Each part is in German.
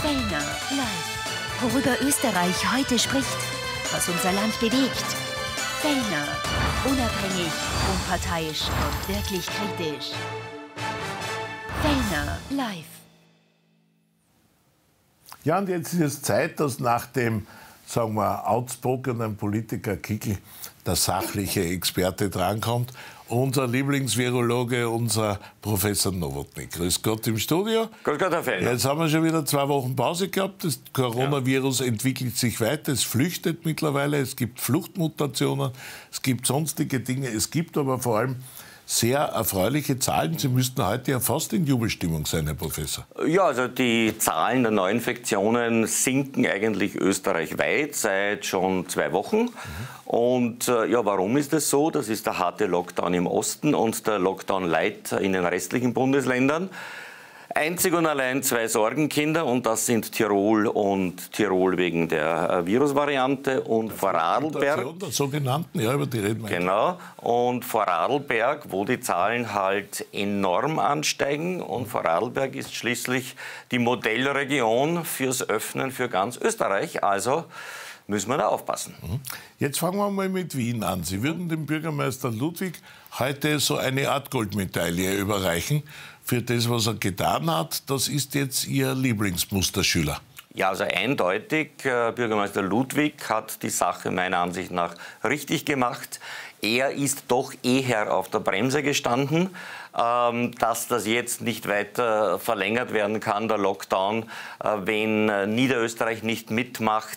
Fellner live. Worüber Österreich heute spricht, was unser Land bewegt. Fellner, unabhängig, unparteiisch und wirklich kritisch. Fellner live. Ja, und jetzt ist es Zeit, dass nach dem, sagen wir, outspokenen Politiker Kickl der sachliche Experte drankommt. Unser Lieblingsvirologe, unser Professor Nowotny. Grüß Gott im Studio. Grüß Gott, Herr Fellner. Jetzt haben wir schon wieder 2 Wochen Pause gehabt. Das Coronavirus entwickelt sich weiter. Es flüchtet mittlerweile. Es gibt Fluchtmutationen. Es gibt sonstige Dinge. Es gibt aber vor allem sehr erfreuliche Zahlen. Sie müssten heute ja fast in Jubelstimmung sein, Herr Professor. Ja, also die Zahlen der Neuinfektionen sinken eigentlich österreichweit seit schon 2 Wochen. Und ja, warum ist das so? Das ist der harte Lockdown im Osten und der Lockdown Light in den restlichen Bundesländern. Einzig und allein 2 Sorgenkinder, und das sind Tirol und Tirol wegen der Virusvariante und Vorarlberg. Der sogenannten, ja, über die reden wir. Genau, und Vorarlberg, wo die Zahlen halt enorm ansteigen, und Vorarlberg ist schließlich die Modellregion fürs Öffnen für ganz Österreich, also müssen wir da aufpassen. Jetzt fangen wir mal mit Wien an. Sie würden dem Bürgermeister Ludwig heute so eine Art Goldmedaille überreichen für das, was er getan hat. Das ist jetzt Ihr Lieblingsmusterschüler. Ja, also eindeutig, Bürgermeister Ludwig hat die Sache meiner Ansicht nach richtig gemacht. Er ist doch eher auf der Bremse gestanden. Dass das jetzt nicht weiter verlängert werden kann, der Lockdown, wenn Niederösterreich nicht mitmacht,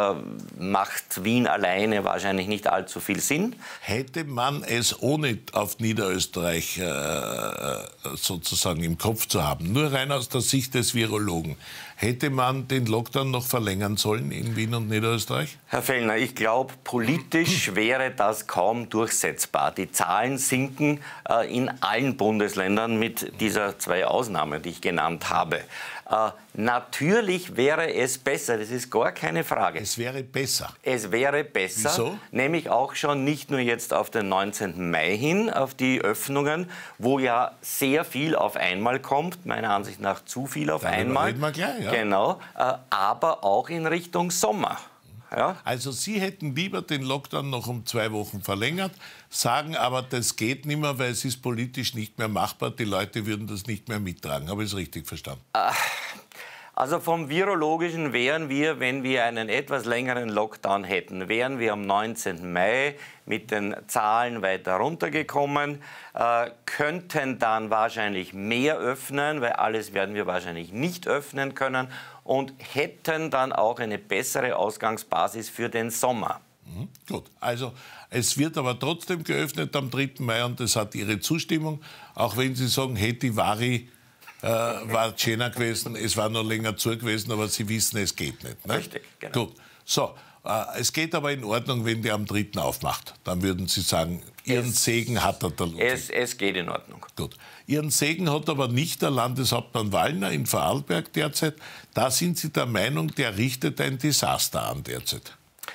macht Wien alleine wahrscheinlich nicht allzu viel Sinn. Hätte man es, ohne auf Niederösterreich sozusagen im Kopf zu haben, nur rein aus der Sicht des Virologen, hätte man den Lockdown noch verlängern sollen in Wien und Niederösterreich? Herr Fellner, ich glaube, politisch wäre das kaum durchsetzbar. Die Zahlen sinken in allen Bundesländern mit dieser 2 Ausnahmen, die ich genannt habe. Natürlich wäre es besser, das ist gar keine Frage. Es wäre besser. Es wäre besser. Wieso? Nämlich auch schon nicht nur jetzt auf den 19. Mai hin, auf die Öffnungen, wo ja sehr viel auf einmal kommt, meiner Ansicht nach zu viel auf einmal. Reden wir gleich, ja. Genau, aber auch in Richtung Sommer. Ja? Also Sie hätten lieber den Lockdown noch um 2 Wochen verlängert, sagen aber, das geht nicht mehr, weil es ist politisch nicht mehr machbar, die Leute würden das nicht mehr mittragen. Habe ich es richtig verstanden? Also vom Virologischen wären wir, wenn wir einen etwas längeren Lockdown hätten, wären wir am 19. Mai mit den Zahlen weiter runtergekommen, könnten dann wahrscheinlich mehr öffnen, weil alles werden wir wahrscheinlich nicht öffnen können, und hätten dann auch eine bessere Ausgangsbasis für den Sommer. Gut, also es wird aber trotzdem geöffnet am 3. Mai und das hat Ihre Zustimmung, auch wenn Sie sagen, Hetivari war schöner gewesen, es war noch länger zu gewesen, aber Sie wissen, es geht nicht. Ne? Richtig, genau. Gut, so, es geht aber in Ordnung, wenn der am 3. aufmacht. Dann würden Sie sagen, Ihren Segen hat er der Ludwig. Es geht in Ordnung. Gut. Ihren Segen hat aber nicht der Landeshauptmann Wallner in Vorarlberg derzeit. Da sind Sie der Meinung, der richtet ein Desaster an derzeit.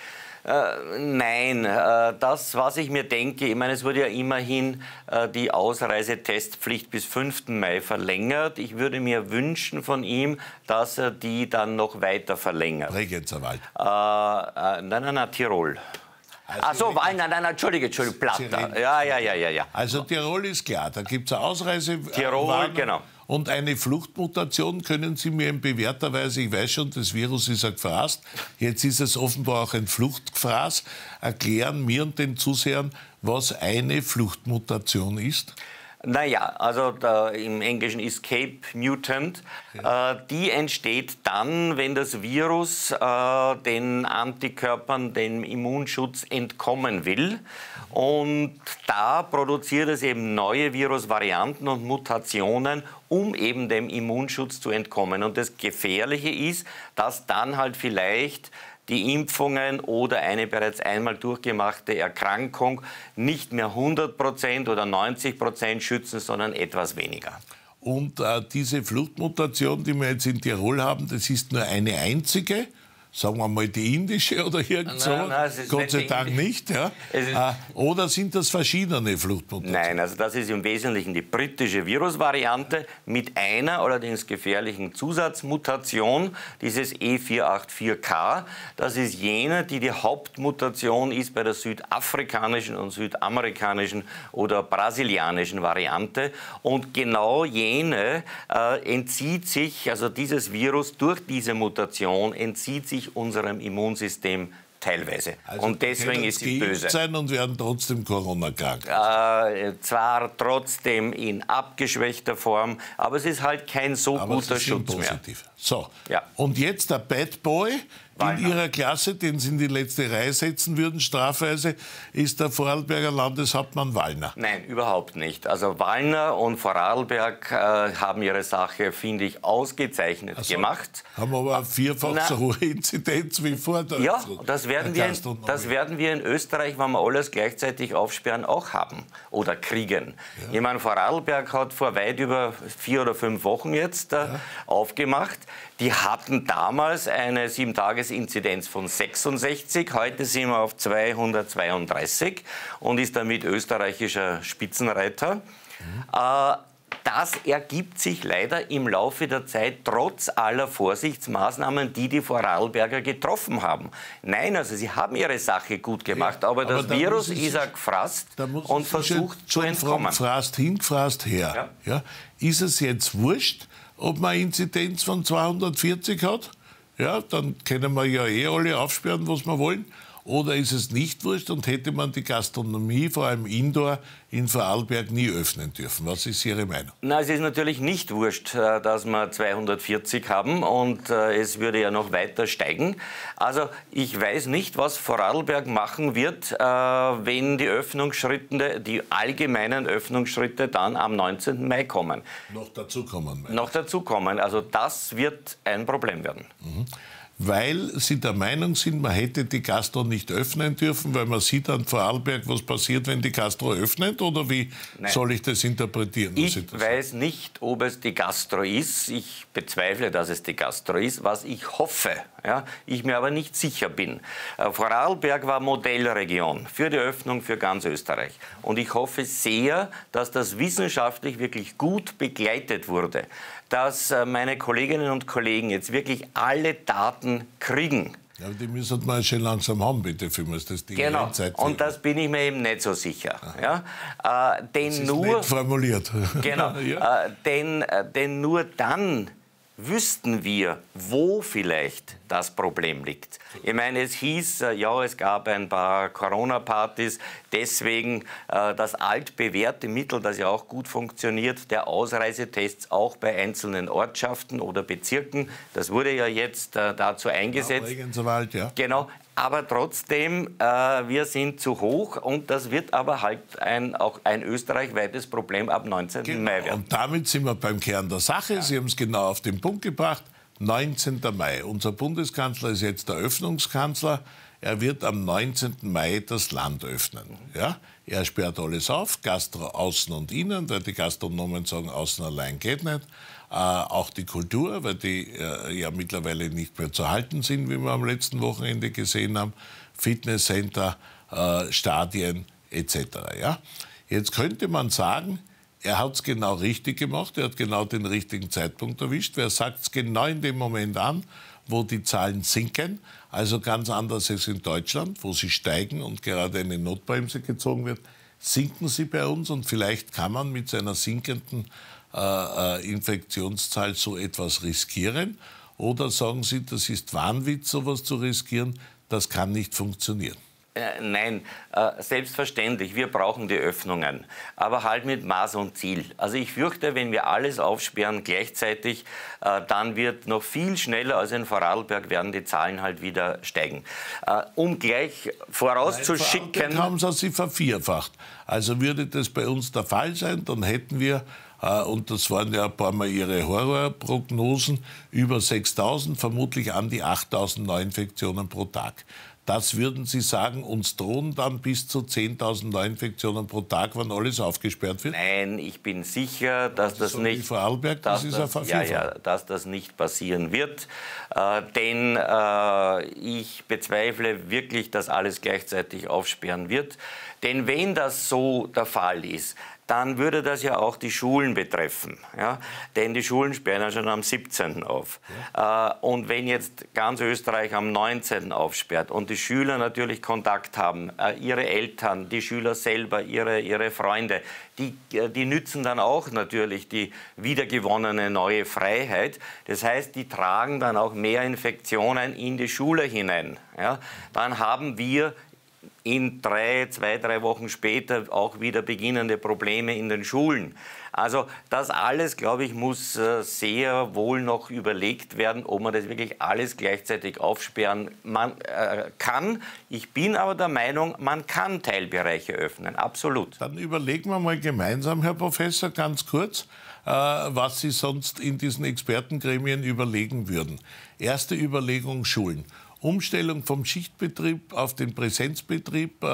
Nein, das, was ich mir denke, ich meine, es wurde ja immerhin die Ausreisetestpflicht bis 5. Mai verlängert. Ich würde mir wünschen von ihm, dass er die dann noch weiter verlängert. Bregenzer Wald. Nein, Tirol. Also Nein, Entschuldige, Plata. Ja. Also Tirol ist klar, da gibt es eine Ausreise. Tirol, genau. Und eine Fluchtmutation können Sie mir in bewährter Weise, ich weiß schon, das Virus ist ein Gefraß, jetzt ist es offenbar auch ein Fluchtgefraß, erklären mir und den Zusehern, was eine Fluchtmutation ist? Naja, also im Englischen Escape Mutant, die entsteht dann, wenn das Virus den Antikörpern, dem Immunschutz entkommen will. Und da produziert es eben neue Virusvarianten und Mutationen, um eben dem Immunschutz zu entkommen. Und das Gefährliche ist, dass dann halt vielleicht die Impfungen oder eine bereits einmal durchgemachte Erkrankung nicht mehr 100% oder 90% schützen, sondern etwas weniger. Und diese Fluchtmutation, die wir jetzt in Tirol haben, das ist nur eine einzige? sagen wir mal die indische oder irgend so? Gott sei Dank nicht. Ja? Oder sind das verschiedene Fluchtmutationen? Nein, also das ist im Wesentlichen die britische Virusvariante mit einer allerdings gefährlichen Zusatzmutation, dieses E484K. Das ist jene, die Hauptmutation ist bei der südafrikanischen und südamerikanischen oder brasilianischen Variante. Und genau jene entzieht sich, also dieses Virus durch diese Mutation entzieht sich unserem Immunsystem teilweise. Also und deswegen ist sie böse. Sein und werden trotzdem Corona krank. Zwar trotzdem in abgeschwächter Form, aber es ist halt kein so guter Schutz mehr. So, ja. Und jetzt der Bad Boy in Ihrer Klasse, den Sie in die letzte Reihe setzen würden, strafweise, ist der Vorarlberger Landeshauptmann Wallner. Nein, überhaupt nicht. Also Wallner und Vorarlberg haben ihre Sache, finde ich, ausgezeichnet gemacht. Haben aber vierfach so hohe Inzidenz wie vor der Ja, das werden wir in Österreich, wenn wir alles gleichzeitig aufsperren, auch haben oder kriegen. Ja. Ich meine, Vorarlberg hat vor weit über 4 oder 5 Wochen jetzt aufgemacht. Die hatten damals eine 7-Tages-Inzidenz von 66, heute sind wir auf 232 und ist damit österreichischer Spitzenreiter. Das ergibt sich leider im Laufe der Zeit trotz aller Vorsichtsmaßnahmen, die Vorarlberger getroffen haben. Nein, also sie haben ihre Sache gut gemacht, aber das Virus ist ja gefasst und versucht zu entkommen. Gefasst hin, gefasst her. Ja. Ja? Ist es jetzt wurscht, ob man eine Inzidenz von 240 hat? Ja, dann können wir ja alle aufsperren, was wir wollen. Oder ist es nicht wurscht und hätte man die Gastronomie, vor allem Indoor, in Vorarlberg nie öffnen dürfen? Was ist Ihre Meinung? Na, es ist natürlich nicht wurscht, dass wir 240 haben und es würde ja noch weiter steigen. Also ich weiß nicht, was Vorarlberg machen wird, wenn die allgemeinen Öffnungsschritte dann am 19. Mai kommen. Noch dazukommen. Noch dazukommen. Also das wird ein Problem werden. Mhm. Weil Sie der Meinung sind, man hätte die Gastro nicht öffnen dürfen, weil man sieht an Vorarlberg, was passiert, wenn die Gastro öffnet? Oder wie soll ich das interpretieren? Ich weiß nicht, ob es die Gastro ist. Ich bezweifle, dass es die Gastro ist, was ich hoffe. Ja, ich mir aber nicht sicher bin. Vorarlberg war Modellregion für die Öffnung für ganz Österreich. Und ich hoffe sehr, dass das wissenschaftlich wirklich gut begleitet wurde. Dass meine Kolleginnen und Kollegen jetzt wirklich alle Daten kriegen. Ja, aber die müssen wir schon langsam haben, bitte, für uns das Ding. Genau, und das bin ich mir eben nicht so sicher. Ja? Denn das ist nur nett formuliert. Genau, ja. Denn nur dann wüssten wir, wo vielleicht das Problem liegt. Ich meine, es hieß, ja, es gab ein paar Corona-Partys, deswegen das altbewährte Mittel, das ja auch gut funktioniert, der Ausreisetests auch bei einzelnen Ortschaften oder Bezirken, das wurde ja jetzt dazu eingesetzt. Ja, Regenswald, ja. Genau. Aber trotzdem, wir sind zu hoch und das wird aber halt auch ein österreichweites Problem ab 19. Mai werden. Und damit sind wir beim Kern der Sache. Sie haben es genau auf den Punkt gebracht. 19. Mai. Unser Bundeskanzler ist jetzt der Öffnungskanzler. Er wird am 19. Mai das Land öffnen. Ja? Er sperrt alles auf, Gastro außen und innen, weil die Gastronomen sagen, außen allein geht nicht. Auch die Kultur, weil die ja mittlerweile nicht mehr zu halten sind, wie wir am letzten Wochenende gesehen haben. Fitnesscenter, Stadien etc. Ja? Jetzt könnte man sagen, er hat es genau richtig gemacht, er hat genau den richtigen Zeitpunkt erwischt. Wer sagt es genau in dem Moment an, wo die Zahlen sinken, also ganz anders als in Deutschland, wo sie steigen und gerade eine Notbremse gezogen wird, sinken sie bei uns und vielleicht kann man mit seiner sinkenden Infektionszahl so etwas riskieren? Oder sagen Sie, das ist Wahnwitz, sowas zu riskieren, das kann nicht funktionieren? Nein, selbstverständlich, wir brauchen die Öffnungen, aber halt mit Maß und Ziel. Also ich fürchte, wenn wir alles aufsperren gleichzeitig, dann wird noch viel schneller als in Vorarlberg werden die Zahlen halt wieder steigen. Um gleich vorauszuschicken... Nein, haben sie vervierfacht. Also würde das bei uns der Fall sein, dann hätten wir, und das waren ja ein paar Mal Ihre Horrorprognosen, über 6.000, vermutlich an die 8.000 Neuinfektionen pro Tag. Das würden Sie sagen, uns drohen dann bis zu 10.000 Neuinfektionen pro Tag, wenn alles aufgesperrt wird? Nein, ich bin sicher, dass das so nicht, wie Vorarlberg, das ist dass das nicht passieren wird. Denn ich bezweifle wirklich, dass alles gleichzeitig aufsperren wird. Denn wenn das so der Fall ist, dann würde das ja auch die Schulen betreffen. Ja? Denn die Schulen sperren ja schon am 17. auf. Ja. Und wenn jetzt ganz Österreich am 19. aufsperrt und die Schüler natürlich Kontakt haben, ihre Eltern, die Schüler selber, ihre Freunde, die nützen dann auch natürlich die wiedergewonnene neue Freiheit. Das heißt, die tragen dann auch mehr Infektionen in die Schule hinein. Ja? Dann haben wir in 2-3 Wochen später auch wieder beginnende Probleme in den Schulen. Also das alles, glaube ich, muss sehr wohl noch überlegt werden, ob man das wirklich alles gleichzeitig aufsperren kann. Ich bin aber der Meinung, man kann Teilbereiche öffnen, absolut. Dann überlegen wir mal gemeinsam, Herr Professor, ganz kurz, was Sie sonst in diesen Expertengremien überlegen würden. Erste Überlegung, Schulen. Umstellung vom Schichtbetrieb auf den Präsenzbetrieb,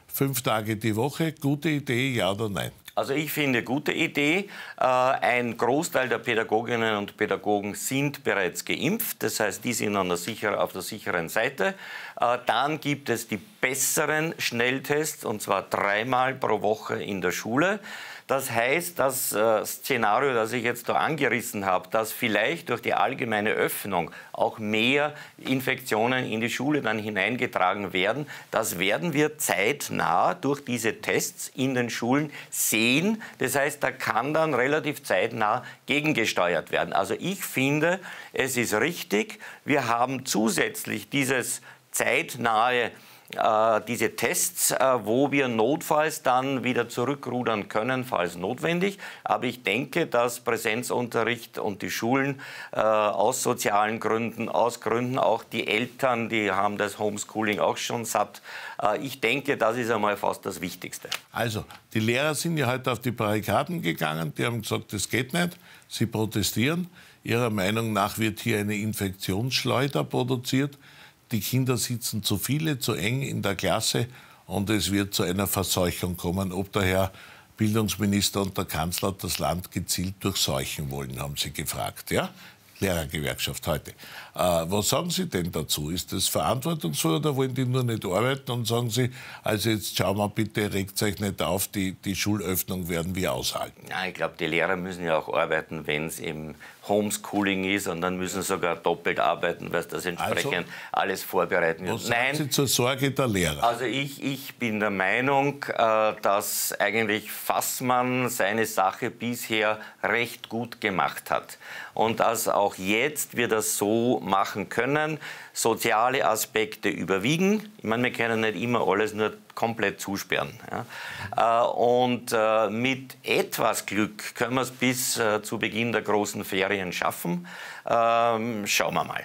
5 Tage die Woche, gute Idee, ja oder nein? Also ich finde, gute Idee. Ein Großteil der Pädagoginnen und Pädagogen sind bereits geimpft. Das heißt, die sind auf der sicheren Seite. Dann gibt es die besseren Schnelltests, und zwar 3-mal pro Woche in der Schule. Das heißt, das Szenario, das ich jetzt da angerissen habe, dass vielleicht durch die allgemeine Öffnung auch mehr Infektionen in die Schule dann hineingetragen werden, das werden wir zeitnah durch diese Tests in den Schulen sehen. Das heißt, da kann dann relativ zeitnah gegengesteuert werden. Also ich finde, es ist richtig, wir haben zusätzlich dieses zeitnahe diese Tests, wo wir notfalls dann wieder zurückrudern können, falls notwendig. Aber ich denke, dass Präsenzunterricht und die Schulen aus sozialen Gründen, aus Gründen auch die Eltern, die haben das Homeschooling auch schon satt. Ich denke, das ist einmal fast das Wichtigste. Also, die Lehrer sind ja heute auf die Barrikaden gegangen. Die haben gesagt, das geht nicht. Sie protestieren. Ihrer Meinung nach wird hier eine Infektionsschleuder produziert. Die Kinder sitzen zu viele, zu eng in der Klasse und es wird zu einer Verseuchung kommen. Ob der Herr Bildungsminister und der Kanzler das Land gezielt durchseuchen wollen, haben Sie gefragt. Ja? Lehrergewerkschaft heute. Was sagen Sie denn dazu? Ist das verantwortungsvoll oder wollen die nur nicht arbeiten und sagen Sie, also jetzt schauen wir bitte, regt euch nicht auf, die Schulöffnung werden wir aushalten? Ja, ich glaube, die Lehrer müssen ja auch arbeiten, wenn es im Homeschooling ist und dann müssen sie sogar doppelt arbeiten, weil das entsprechend alles vorbereiten wird. Was sagen Sie zur Sorge der Lehrer? Also ich bin der Meinung, dass eigentlich Fassmann seine Sache bisher recht gut gemacht hat. Und dass auch jetzt wir das so machen können. Soziale Aspekte überwiegen. Ich meine, wir können nicht immer alles nur komplett zusperren. Ja. Und mit etwas Glück können wir es bis zu Beginn der großen Ferien schaffen. Schauen wir mal.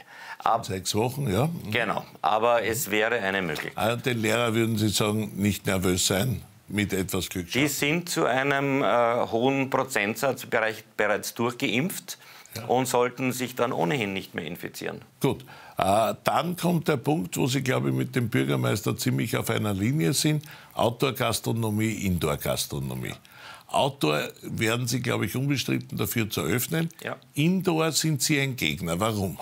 6 Wochen, ja. Genau, aber es wäre eine Möglichkeit. Den Lehrer würden Sie sagen, nicht nervös sein, mit etwas Glück schaffen. Die sind zu einem hohen Prozentsatz bereits durchgeimpft. Ja. Und sollten sich dann ohnehin nicht mehr infizieren. Gut, dann kommt der Punkt, wo Sie, glaube ich, mit dem Bürgermeister ziemlich auf einer Linie sind. Outdoor-Gastronomie, Indoor-Gastronomie. Ja. Outdoor werden Sie, glaube ich, unbestritten dafür zu öffnen. Ja. Indoor sind Sie ein Gegner. Warum?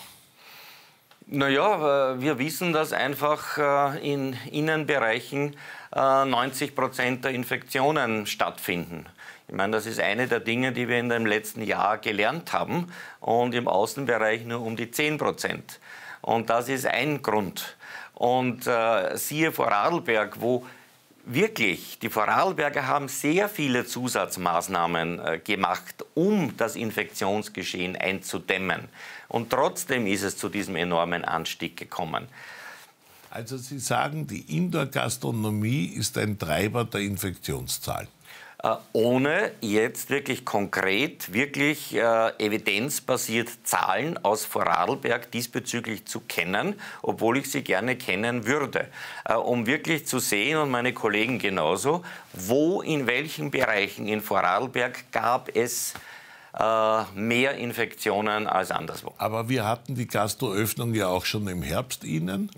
Naja, wir wissen, dass einfach in Innenbereichen 90% der Infektionen stattfinden. Ich meine, das ist eine der Dinge, die wir in dem letzten Jahr gelernt haben und im Außenbereich nur um die 10%. Und das ist ein Grund. Und siehe Vorarlberg, wo wirklich, die Vorarlberger haben sehr viele Zusatzmaßnahmen gemacht, um das Infektionsgeschehen einzudämmen. Und trotzdem ist es zu diesem enormen Anstieg gekommen. Also Sie sagen, die Indoor-Gastronomie ist ein Treiber der Infektionszahlen. Ohne jetzt wirklich konkret, wirklich evidenzbasiert Zahlen aus Vorarlberg diesbezüglich zu kennen, obwohl ich sie gerne kennen würde, um wirklich zu sehen, und meine Kollegen genauso, wo in welchen Bereichen in Vorarlberg gab es mehr Infektionen als anderswo. Aber wir hatten die Gastroöffnung ja auch schon im Herbst Ihnen.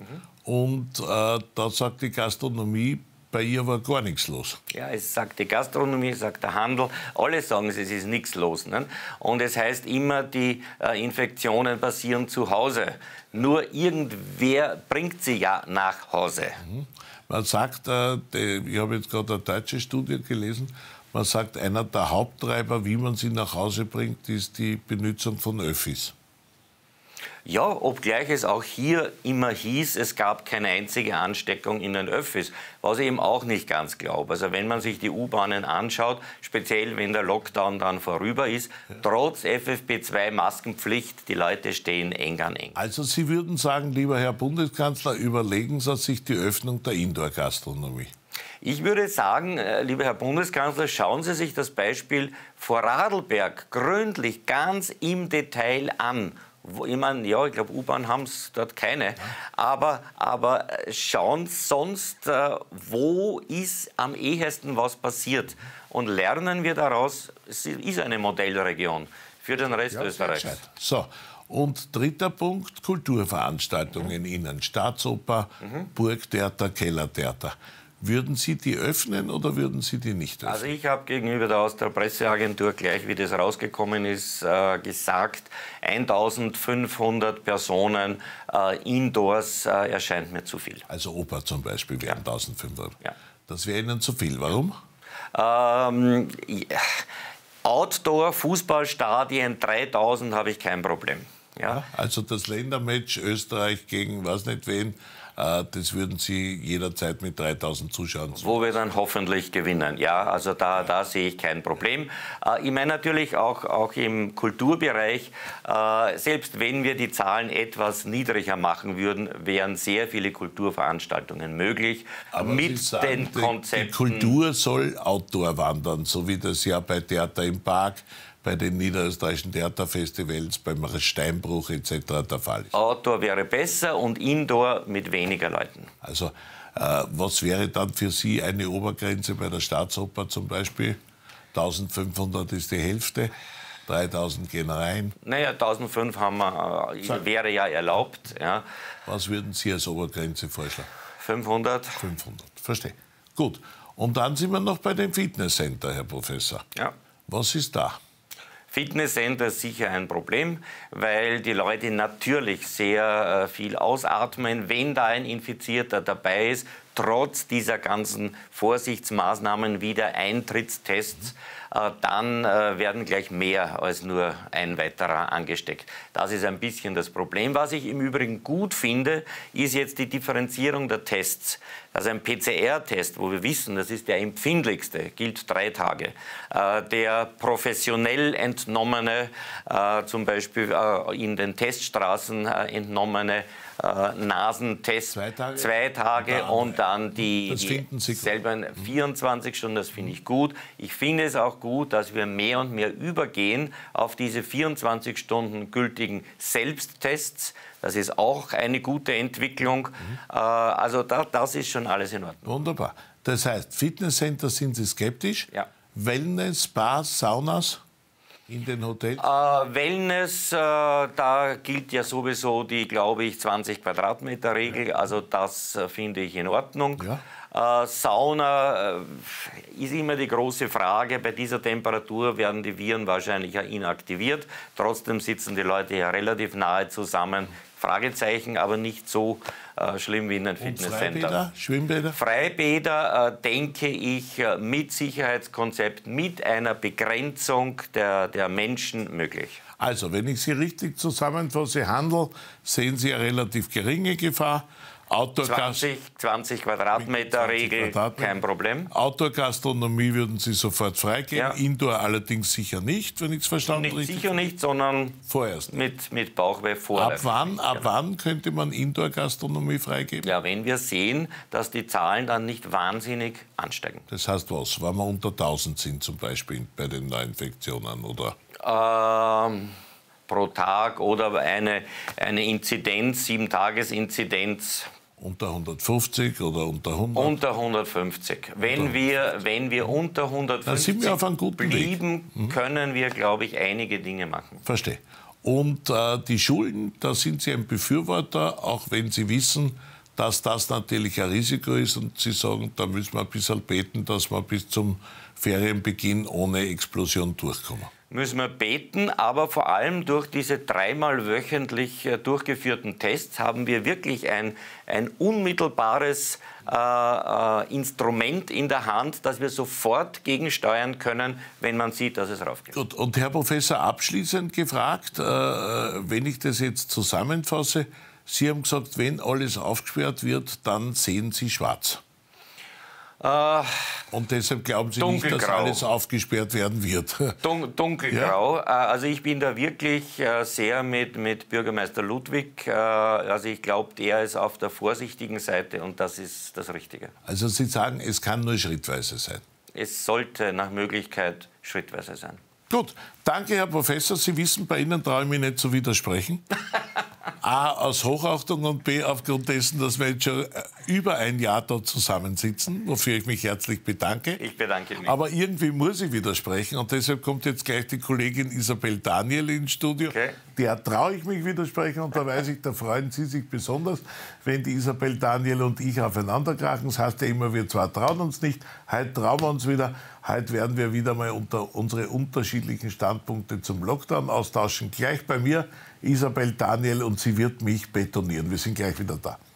Und da sagt die Gastronomie, bei ihr war gar nichts los. Ja, es sagt die Gastronomie, es sagt der Handel, alle sagen es ist nichts los. Ne? Und es heißt immer, die Infektionen passieren zu Hause. Nur irgendwer bringt sie ja nach Hause. Man sagt, ich habe jetzt gerade eine deutsche Studie gelesen, man sagt, einer der Haupttreiber, wie man sie nach Hause bringt, ist die Benutzung von Öffis. Ja, obgleich es auch hier immer hieß, es gab keine einzige Ansteckung in den Öffis, was ich eben auch nicht ganz glaube. Also wenn man sich die U-Bahnen anschaut, speziell wenn der Lockdown dann vorüber ist, trotz FFP2-Maskenpflicht, die Leute stehen eng an eng. Also Sie würden sagen, lieber Herr Bundeskanzler, überlegen Sie sich die Öffnung der Indoor-Gastronomie. Ich würde sagen, lieber Herr Bundeskanzler, schauen Sie sich das Beispiel Vorarlberg gründlich, ganz im Detail an. Ich meine, ja, ich glaube, U-Bahn haben es dort keine. Aber schauen sonst, wo ist am ehesten was passiert. Und lernen wir daraus, es ist eine Modellregion für den Rest Österreichs. So, und dritter Punkt, Kulturveranstaltungen innen. Staatsoper, Burgtheater, Kellertheater. Würden Sie die öffnen oder würden Sie die nicht öffnen? Also ich habe gegenüber der Presseagentur, gleich wie das rausgekommen ist, gesagt, 1500 Personen indoors erscheint mir zu viel. Also Oper zum Beispiel wären 1500. Ja. Das wäre Ihnen zu viel. Warum? Outdoor, Fußballstadien, 3000 habe ich kein Problem. Ja. Also das Ländermatch Österreich gegen was nicht wen, das würden Sie jederzeit mit 3000 Zuschauern sehen. Wo wir dann hoffentlich gewinnen. Ja, also da sehe ich kein Problem. Ich meine natürlich auch im Kulturbereich, selbst wenn wir die Zahlen etwas niedriger machen würden, wären sehr viele Kulturveranstaltungen möglich. Aber mit Sie sagen, den Konzepten. Die Kultur soll Outdoor wandern, so wie das ja bei Theater im Park, bei den niederösterreichischen Theaterfestivals, beim Steinbruch etc. der Fall ist. Outdoor wäre besser und Indoor mit weniger Leuten. Also was wäre dann für Sie eine Obergrenze bei der Staatsoper zum Beispiel? 1500 ist die Hälfte, 3000 gehen rein. Naja, 1500 wäre ja erlaubt. Ja. Was würden Sie als Obergrenze vorschlagen? 500. 500, verstehe. Gut, und dann sind wir noch bei dem Fitnesscenter, Herr Professor. Ja. Was ist da? Fitnesscenter ist sicher ein Problem, weil die Leute natürlich sehr viel ausatmen, wenn da ein Infizierter dabei ist, trotz dieser ganzen Vorsichtsmaßnahmen wie der Eintrittstests, dann werden gleich mehr als nur ein weiterer angesteckt. Das ist ein bisschen das Problem. Was ich im Übrigen gut finde, ist jetzt die Differenzierung der Tests. Also ein PCR-Test, wo wir wissen, das ist der empfindlichste, gilt 3 Tage. Der professionell entnommene, zum Beispiel in den Teststraßen entnommene Nasentest, 2 Tage und dann die selber 24 Stunden, das finde ich gut. Ich finde es auch gut, dass wir mehr und mehr übergehen auf diese 24 Stunden gültigen Selbsttests. Das ist auch eine gute Entwicklung. Also das ist schon alles in Ordnung. Wunderbar. Das heißt, Fitnesscenter sind Sie skeptisch? Ja. Wellness, Spas, Saunas in den Hotels? Wellness, da gilt ja sowieso die, glaube ich, 20 Quadratmeter Regel. Also das finde ich in Ordnung. Ja. Sauna ist immer die große Frage. Bei dieser Temperatur werden die Viren wahrscheinlich ja inaktiviert. Trotzdem sitzen die Leute ja relativ nahe zusammen. Fragezeichen, aber nicht so schlimm wie in einem Fitnesscenter. Freibäder, Schwimmbäder? Freibäder, denke ich, mit Sicherheitskonzept, mit einer Begrenzung der Menschen möglich. Also, wenn ich Sie richtig zusammenfasse, Handel, sehen Sie eine relativ geringe Gefahr. 20 Quadratmeter Regel, kein Problem. Outdoor-Gastronomie würden Sie sofort freigeben, Ja. Indoor allerdings sicher nicht, wenn ich es verstanden habe. Nicht sicher nicht, sondern vorerst mit Bauchweh vorläufig. Ab wann könnte man Indoor-Gastronomie freigeben? Ja, wenn wir sehen, dass die Zahlen dann nicht wahnsinnig ansteigen. Das heißt was? Wenn wir unter 1000 sind zum Beispiel bei den Neuinfektionen, oder? Pro Tag oder eine Inzidenz, 7-Tages-Inzidenz. Unter 150 oder unter 100? Unter 150. Wenn wir unter 150 blieben, können wir, glaube ich, einige Dinge machen. Verstehe. Und die Schulen, da sind Sie ein Befürworter, auch wenn Sie wissen, dass das natürlich ein Risiko ist. Und Sie sagen, da müssen wir ein bisschen beten, dass wir bis zum Ferienbeginn ohne Explosion durchkommen. Müssen wir beten, aber vor allem durch diese 3-mal wöchentlich durchgeführten Tests haben wir wirklich ein unmittelbares Instrument in der Hand, das wir sofort gegensteuern können, wenn man sieht, dass es raufgeht. Gut. Und Herr Professor, abschließend gefragt, wenn ich das jetzt zusammenfasse, Sie haben gesagt, wenn alles aufgesperrt wird, dann sehen Sie schwarz. Und deshalb glauben Sie nicht, dass alles aufgesperrt werden wird? Dunkelgrau. Ja? Also ich bin da wirklich sehr mit Bürgermeister Ludwig. Also ich glaube, der ist auf der vorsichtigen Seite und das ist das Richtige. Also Sie sagen, es kann nur schrittweise sein? Es sollte nach Möglichkeit schrittweise sein. Gut, danke, Herr Professor. Sie wissen, bei Ihnen traue ich mich nicht zu widersprechen. A, aus Hochachtung und B, aufgrund dessen, dass wir jetzt schon über ein Jahr da zusammensitzen, wofür ich mich herzlich bedanke. Ich bedanke mich. Aber irgendwie muss ich widersprechen und deshalb kommt jetzt gleich die Kollegin Isabel Daniel ins Studio. Okay. Der traue ich mich widersprechen und da weiß ich, da freuen Sie sich besonders, wenn die Isabel Daniel und ich aufeinander krachen. Das heißt ja immer, wir zwei trauen uns nicht. Heute trauen wir uns wieder. Heute werden wir wieder mal unsere unterschiedlichen Standpunkte zum Lockdown austauschen. Gleich bei mir Isabel Daniel und sie wird mich betonieren. Wir sind gleich wieder da.